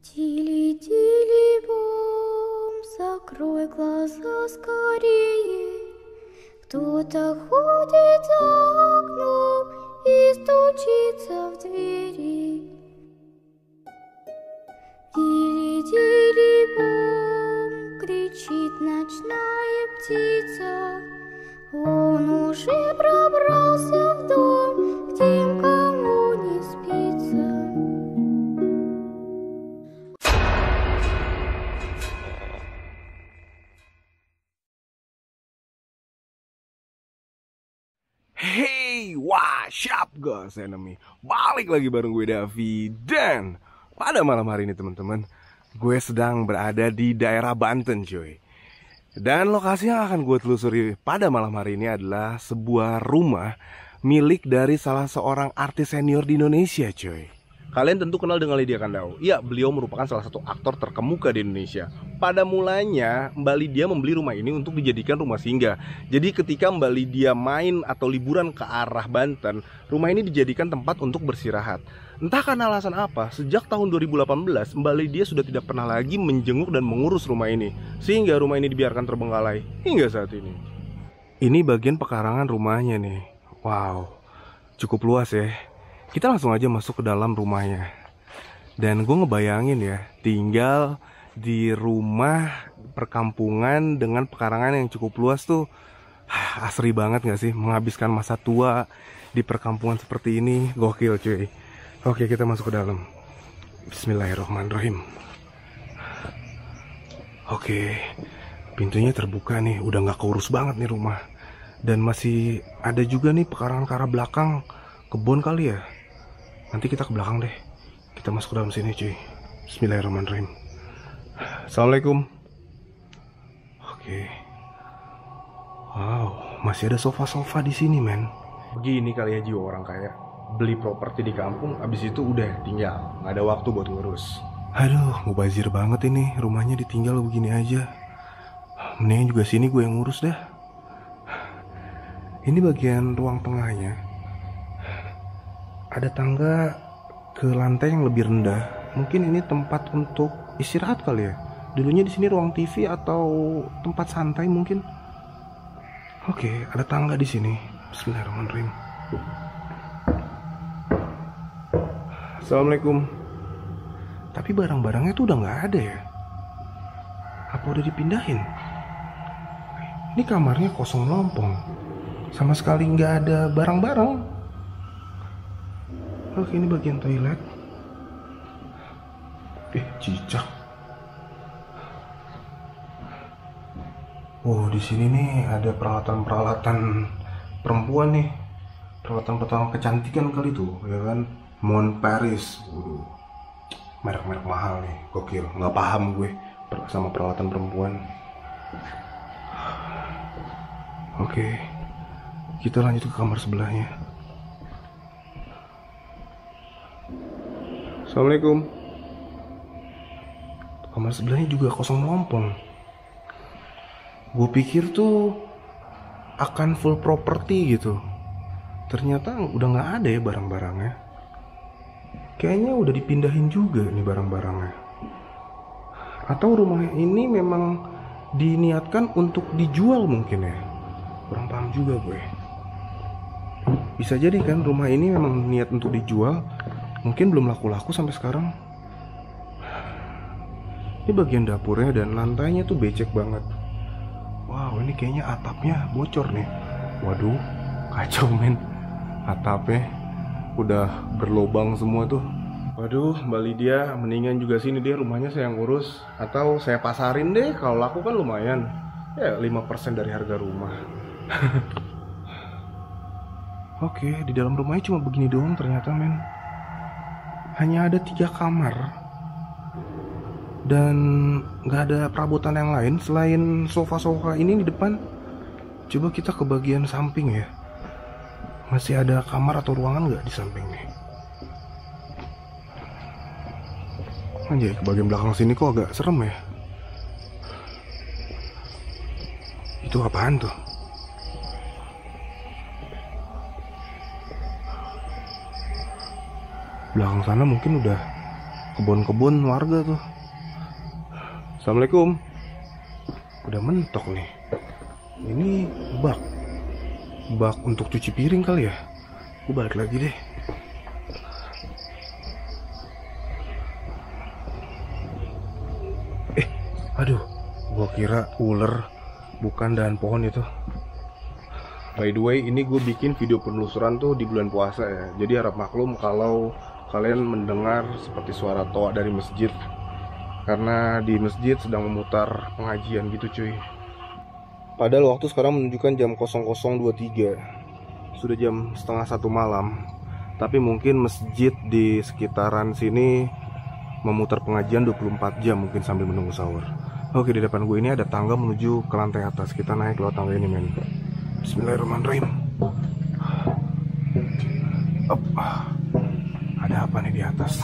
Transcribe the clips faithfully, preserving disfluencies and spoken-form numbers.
Тили-тили-бом, закрой глаза скорее. Кто-то ходит за окном и стучится в двери. Тили-тили-бом, кричит ночная птица. Он уже пробрался в дом, к тем, кому не спится. Hey, what's up guys, enemy? Balik lagi bareng gue Davi. Dan pada malam hari ini teman-teman, gue sedang berada di daerah Banten cuy. Dan lokasi yang akan gue telusuri pada malam hari ini adalah sebuah rumah milik dari salah seorang artis senior di Indonesia cuy. Kalian tentu kenal dengan Lydia Kandau. Iya, beliau merupakan salah satu aktor terkemuka di Indonesia. Pada mulanya, Mbak Lydia membeli rumah ini untuk dijadikan rumah singgah. Jadi ketika Mbak Lydia main atau liburan ke arah Banten, rumah ini dijadikan tempat untuk bersirahat. Entah karena alasan apa, sejak tahun dua ribu delapan belas, Mbak Lydia sudah tidak pernah lagi menjenguk dan mengurus rumah ini. Sehingga rumah ini dibiarkan terbengkalai hingga saat ini. Ini bagian pekarangan rumahnya nih. Wow, cukup luas ya. Kita langsung aja masuk ke dalam rumahnya. Dan gue ngebayangin ya, tinggal di rumah perkampungan dengan pekarangan yang cukup luas tuh asri banget gak sih? Menghabiskan masa tua di perkampungan seperti ini, gokil cuy. Oke, kita masuk ke dalam. Bismillahirrahmanirrahim. Oke, pintunya terbuka nih, udah gak keurus banget nih rumah. Dan masih ada juga nih pekarangan ke arah belakang, kebun kali ya. Nanti kita ke belakang deh. Kita masuk ke dalam sini cuy. Bismillahirrahmanirrahim. Assalamualaikum. Oke. Wow, masih ada sofa-sofa di sini men. Begini kali ya jiwa orang kaya. Beli properti di kampung, abis itu udah tinggal. Nggak ada waktu buat ngurus. Aduh, mubazir banget ini. Rumahnya ditinggal begini aja. Mendingan juga sini gue yang ngurus dah. Ini bagian ruang tengahnya. Ada tangga ke lantai yang lebih rendah. Mungkin ini tempat untuk istirahat kali ya. Dulunya di sini ruang T V atau tempat santai mungkin. Oke, ada tangga di sini. Bismillahirrahmanirrahim. Assalamualaikum. Tapi barang-barangnya tuh udah nggak ada ya. Apa udah dipindahin? Ini kamarnya kosong melompong. Sama sekali nggak ada barang-barang. Oke, ini bagian toilet. Eh, cicak. Oh, di sini nih ada peralatan-peralatan perempuan nih. Peralatan-peralatan kecantikan kali tuh, ya kan? Mon Paris. Waduh. Merek-merek mahal nih, gokil. Nggak paham gue sama peralatan perempuan. Oke. Kita lanjut ke kamar sebelahnya. Assalamualaikum. Kamar sebelahnya juga kosong melompong. Gue pikir tuh akan full property gitu. Ternyata udah nggak ada ya barang-barangnya. Kayaknya udah dipindahin juga nih barang-barangnya. Atau rumah ini memang diniatkan untuk dijual mungkin ya. Kurang paham juga gue. Bisa jadi kan rumah ini memang niat untuk dijual. Mungkin belum laku-laku sampai sekarang. Ini bagian dapurnya dan lantainya tuh becek banget. Wow, ini kayaknya atapnya bocor nih. Waduh, kacau men. Atapnya udah berlobang semua tuh. Waduh, Mbak Lydia, mendingan juga sini deh rumahnya saya yang urus. Atau saya pasarin deh, kalau laku kan lumayan. Ya, lima persen dari harga rumah. Oke, di dalam rumahnya cuma begini doang ternyata men. Hanya ada tiga kamar dan nggak ada perabotan yang lain selain sofa-sofa ini di depan. Coba kita ke bagian samping ya. Masih ada kamar atau ruangan nggak di samping nih? Anjay, ke bagian belakang sini kok agak serem ya. Itu apaan tuh? Belakang sana mungkin udah kebun-kebun warga tuh. Assalamualaikum. Udah mentok nih. Ini bak Bak untuk cuci piring kali ya. Gue balik lagi deh. Eh, aduh, gue kira ular, bukan dahan pohon itu. By the way, ini gue bikin video penelusuran tuh di bulan puasa ya. Jadi harap maklum kalau kalian mendengar seperti suara toa dari masjid, karena di masjid sedang memutar pengajian gitu cuy. Padahal waktu sekarang menunjukkan jam nol nol dua puluh tiga. Sudah jam setengah satu malam. Tapi mungkin masjid di sekitaran sini memutar pengajian dua puluh empat jam, mungkin sambil menunggu sahur. Oke, di depan gue ini ada tangga menuju ke lantai atas. Kita naik lewat tangga ini, men. Bismillahirrahmanirrahim. Up. Ada apa nih di atas?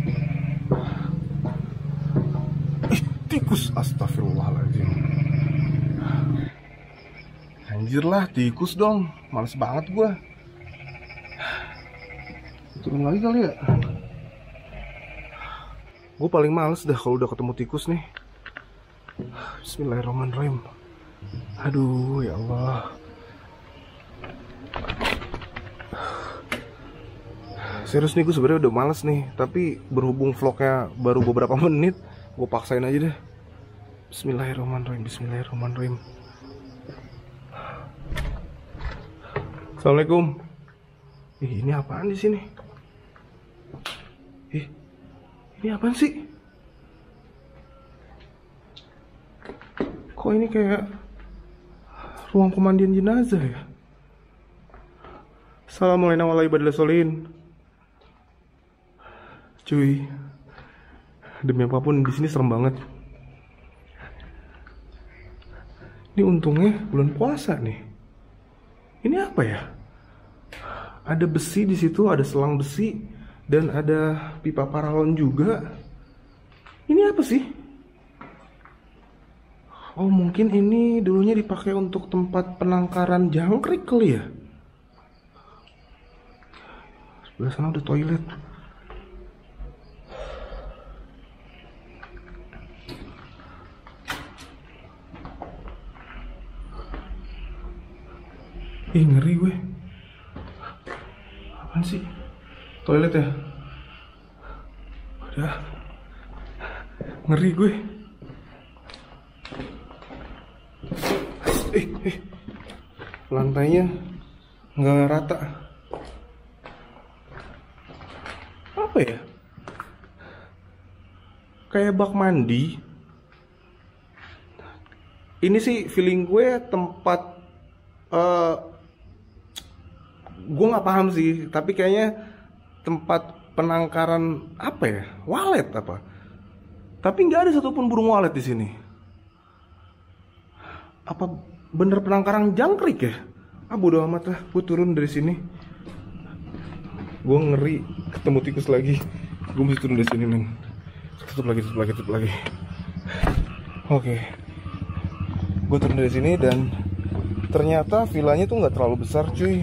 Ih, tikus. Astagfirullahaladzim. Anjir lah, tikus dong. Males banget gua. Turun lagi kali ya. Gue paling males dah kalau udah ketemu tikus nih. Bismillahirrahmanirrahim. Aduh, ya Allah. Serius nih, gue sebenarnya udah males nih. Tapi berhubung vlognya baru beberapa menit, gue paksain aja deh. Bismillahirrahmanirrahim. Bismillahirrahmanirrahim. Assalamualaikum. Ih, ini apaan di sini? Ih, ini apaan sih? Kok ini kayak ruang pemandian jenazah ya? Assalamualaikum warahmatullahi wabarakatuh. Cuy, demi apapun di sini serem banget. Ini untungnya bulan puasa nih. Ini apa ya? Ada besi di situ, ada selang besi, dan ada pipa paralon juga. Ini apa sih? Oh, mungkin ini dulunya dipakai untuk tempat penangkaran jangkrik kali ya? Sebelah sana ada toilet. Ih, ngeri gue. Apaan sih? Toilet ya? Udah. Ngeri gue. Eh, eh. Lantainya nggak rata. Apa ya? Kayak bak mandi. Ini sih feeling gue tempat uh, gue nggak paham sih, tapi kayaknya tempat penangkaran apa ya, walet apa? Tapi nggak ada satupun burung walet di sini. Apa bener penangkaran jangkrik ya? Ah, bodo amat lah, gue turun dari sini. Gue ngeri ketemu tikus lagi. Gue mesti turun dari sini, men. Tutup lagi, tutup lagi, tutup lagi. Oke, gue turun dari sini dan ternyata villanya tuh nggak terlalu besar, cuy.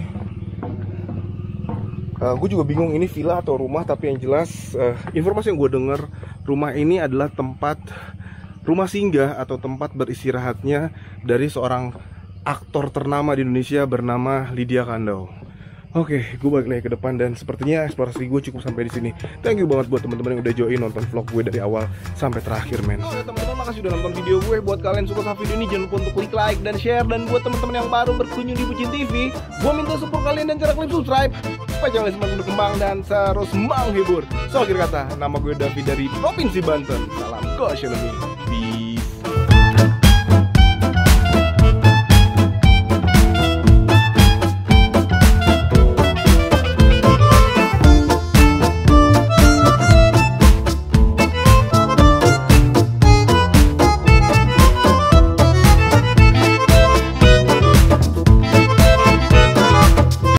Uh, gue juga bingung ini villa atau rumah, tapi yang jelas uh, informasi yang gue dengar, rumah ini adalah tempat rumah singgah atau tempat beristirahatnya dari seorang aktor ternama di Indonesia bernama Lydia Kandou. Oke, gue balik lagi ke depan dan sepertinya eksplorasi gue cukup sampai di sini. Thank you banget buat teman-teman yang udah join nonton vlog gue dari awal sampai terakhir, men. Oh ya teman-teman, makasih udah nonton video gue. Buat kalian suka sama video ini, jangan lupa untuk klik like dan share. Dan buat teman-teman yang baru berkunjung di Bucin T V, gue minta support kalian dan cara klik subscribe supaya channel semakin berkembang dan terus menghibur. So, akhir kata, nama gue Davi dari Provinsi Banten. Salam Gosyonomi.